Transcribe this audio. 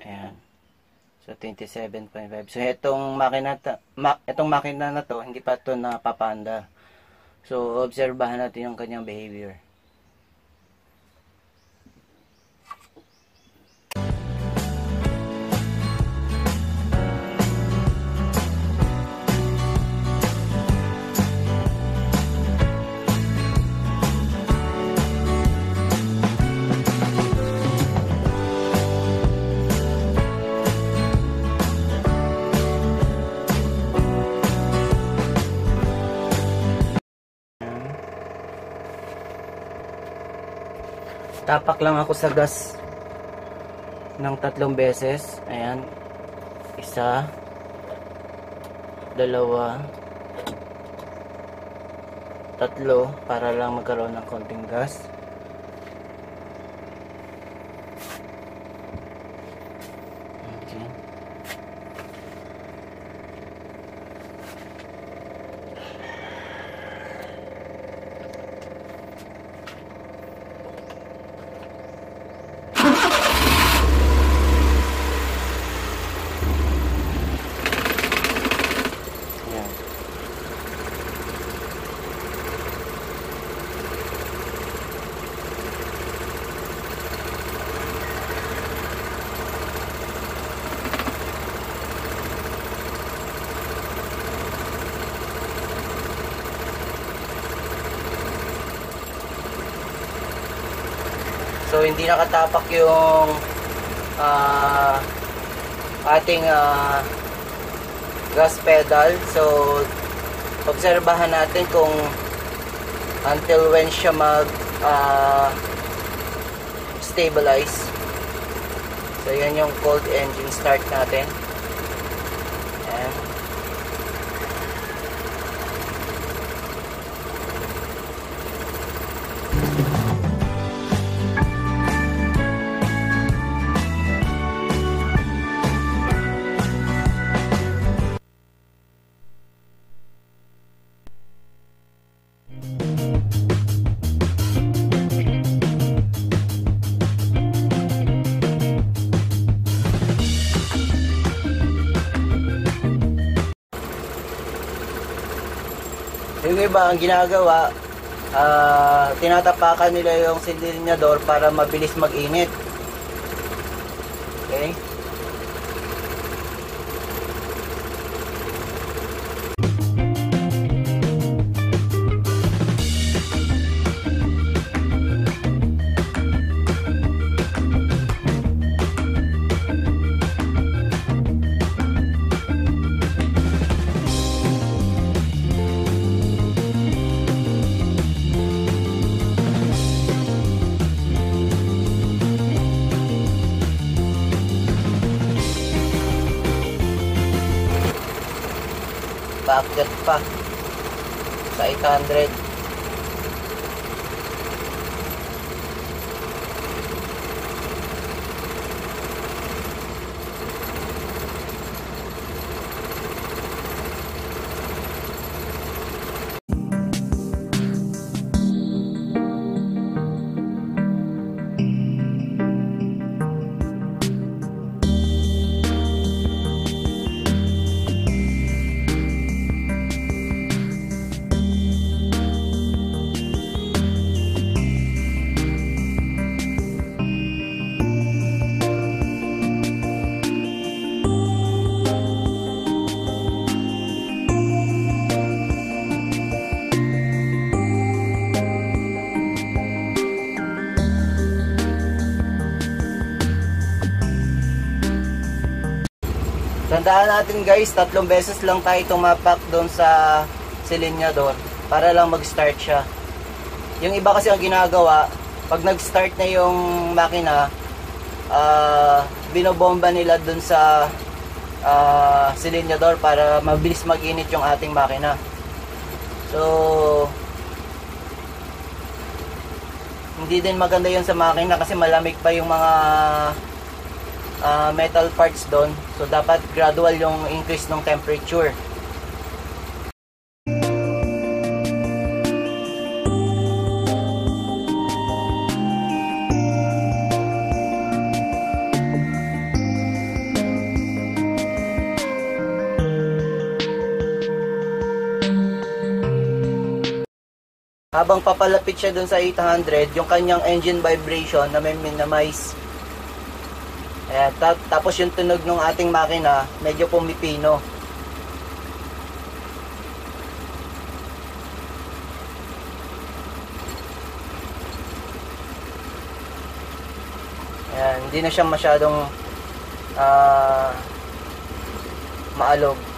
Ayan. So 27.5. So itong makina na to, hindi pa to napapanda. So obserbahan natin yung kanyang behavior. Tapak lang ako sa gas ng 3 beses. Ayan. 1, 2, 3 para lang magkaroon ng konting gas. Okay. So hindi nakatapak yung ating gas pedal. So obserbahan natin kung until when siya mag stabilize. So yan yung cold engine start natin. Ayan. Yung iba ang ginagawa, tinatapakan nila yung silinyador para mabilis mag-init. Okay? Paakyat pa sa 800. Tandaan natin guys, 3 beses lang tayo tumapak doon sa silinyador para lang mag-start siya. Yung iba kasi ang ginagawa, pag nag-start na yung makina, binobomba nila doon sa silinyador para mabilis mag-init yung ating makina. So hindi din maganda yun sa makina kasi malamig pa yung mga metal parts doon. So dapat gradual yung increase ng temperature. habang papalapit siya dun sa 800, yung kanyang engine vibration na may minimize. Ayan, tapos yung tunog ng ating makina, medyo pumipino. Ayan, hindi na siya masyadong maalog.